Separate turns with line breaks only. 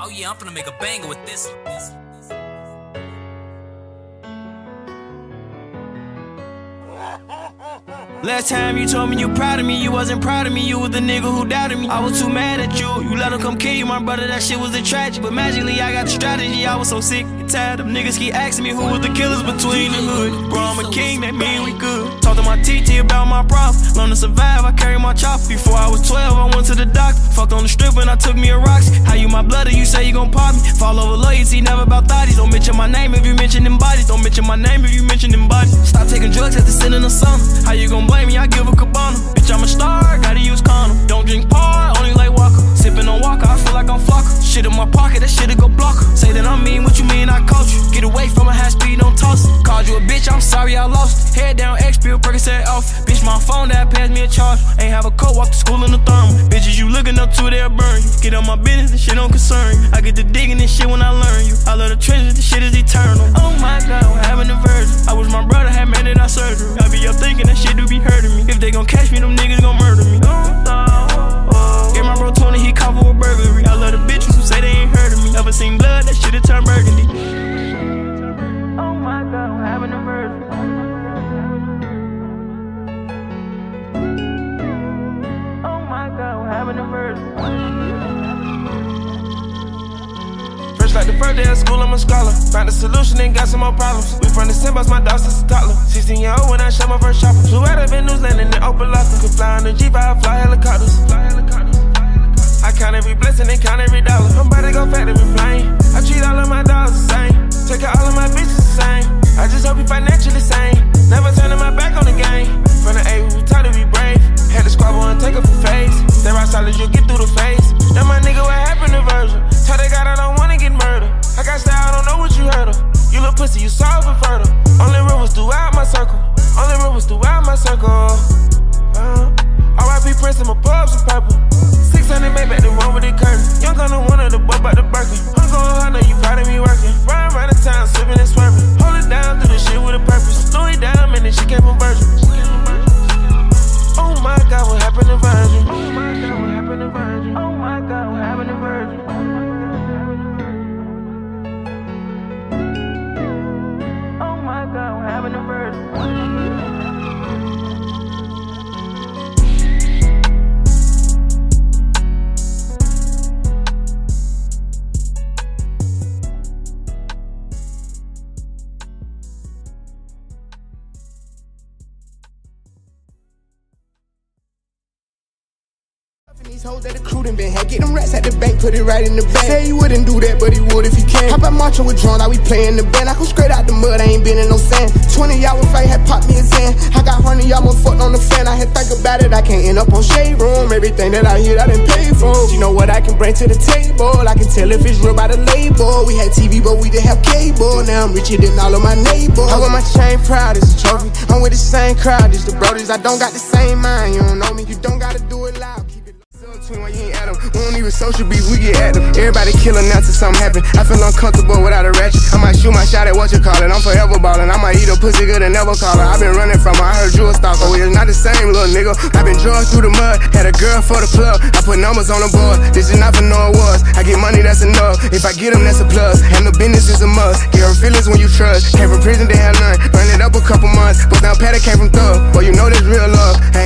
Oh yeah, I'm finna make a banger with this.
Last time you told me you proud of me, you wasn't proud of me, you was the nigga who doubted me. I was too mad at you, you let him come kill you, my brother, that shit was a tragic. But magically I got the strategy, I was so sick and tired of niggas keep asking me who was the killers between the hood. Bro, I'm a king, that mean we good. Talk to my TT about my problems, learn to survive, I carry my choppa. Before I was 12, I went to the doctor, fucked on the strip when I took me a Roxy. How you my blooda, you say you gon' pop me. Fall over loyalty, never about thotties. Don't mention my name if you mention them bodies. Don't mention my name if you mention them bodies. Stop taking drugs after sitting in the summer. How you gon' blame me? I give a cabana. Bitch, I'm a star, gotta use condom. Don't drink par, only like Walker. Sippin' on Walker, I feel like I'm Flocker. Shit in my pocket, that shit'll go block her. Say that I'm mean, what you mean I caught you? Get away from a high speed, don't toss it. Called you a bitch, I'm sorry I lost it. Head down, X pill, Percocet off. Bitch, my phone that passed me a charge. Ain't have a coat, walk to school in the thermal. Bitches you looking up to, they'll burn you. Get on my business, this shit don't concern you. I get to digging this shit when I learn you. I love the trenches, this shit is eternal. Oh my God, I'm having a virgin. I wish my brother had made it out surgery. I be up thinking that shit do be hurting me. If they gon' catch me, them niggas gon' murder me. Get my bro 20, he caught for a burglary. I love the bitches who say they ain't heard of me. Never seen blood, that shit'll turn burgundy. Oh my God, I'm having a virgin. Oh my God, I'm having a virgin.
Like the first day of school, I'm a scholar. Found a solution and got some more problems. We from the same bus, my dog since a toddler. 16 years old when I shot my first chopper. Flew out of Newsland in the open locker. Could fly on the G5, fly helicopters. I count every blessing and count every dollar. I'm about to go factory plane. I treat all of my dogs the same. Take out all of my bitches the same. I just hope you financially sane. Never turning my back on the game. From the A, we taught to be brave. Had to squabble and take up a face. Stay right solid, you'll get through the face. Now my nigga, what happened to Virgil? Tell that God I don't wanna get murdered. I got style, I don't know what you heard of. You little pussy, you soft and fertile. Only rumors throughout my circle. Only rumors throughout my circle. R.I.P. Prince, I'ma pull up some purple. 600 made back the one with the curtain. Young gun, the one of the boy about the Birkin. I'm going hard, know you proud of me working. Riding around the town, slipping and swerving. Hold it down, do the shit with a purpose. Slow it down, man, this shit came from Virgil. Oh my God, what happened to Virgil? Oh my God, what happened to Virgil? Oh my God, what happened to Virgil? Oh my God, what happened to Virgil?
These hoes that the crew done been had. Get them rats at the bank, put it right in the bank. Say he wouldn't do that, but he would if he can. Hop out marching with drone, like we playing the band. I come straight out the mud, I ain't been in no sand. 20 y'all with fight, had popped me a Zan. I got 100 y'all more fucked on the fan. I had think about it, I can't end up on shade room. Everything that I hear, I done paid for. You know what I can bring to the table. I can tell if it's real by the label. We had TV, but we didn't have cable. Now I'm richer than all of my neighbors. I wear my chain proud, it's a trophy. I'm with the same crowd, it's the brodies. I don't got the same mind, you don't know me. You don't gotta do it loud. Why you ain't at them? We don't even social beef, we get at them. Everybody killing now till something happen. I feel uncomfortable without a ratchet. I might shoot my shot at what you call it. I'm forever ballin'. I might eat a pussy good and never call her. I been running from her, I heard you a stalker. It's not the same, little nigga. I been drugged through the mud, had a girl for the plug. I put numbers on the board, this is not for no awards. I get money, that's enough. If I get them, that's a plus. And the business is a must. Get her feelings when you trust. Came from prison, they had none. Run it up a couple months. But now Patty came from thug. Boy, you know this real love. I